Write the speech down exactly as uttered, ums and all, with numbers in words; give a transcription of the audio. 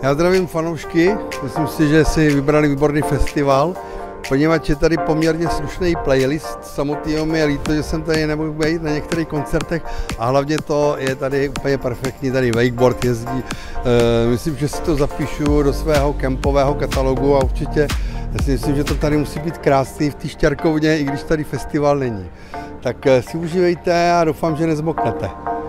Já zdravím fanoušky, myslím si, že si vybrali výborný festival, poněvadž je tady poměrně slušný playlist. Samotného mi je líto, že jsem tady nemohl být na některých koncertech a hlavně to je tady úplně perfektní, tady wakeboard jezdí. E, myslím, že si to zapíšu do svého kempového katalogu a určitě si myslím, že to tady musí být krásný v té Šťárkovně, i když tady festival není. Tak si užívejte a doufám, že nezmoknete.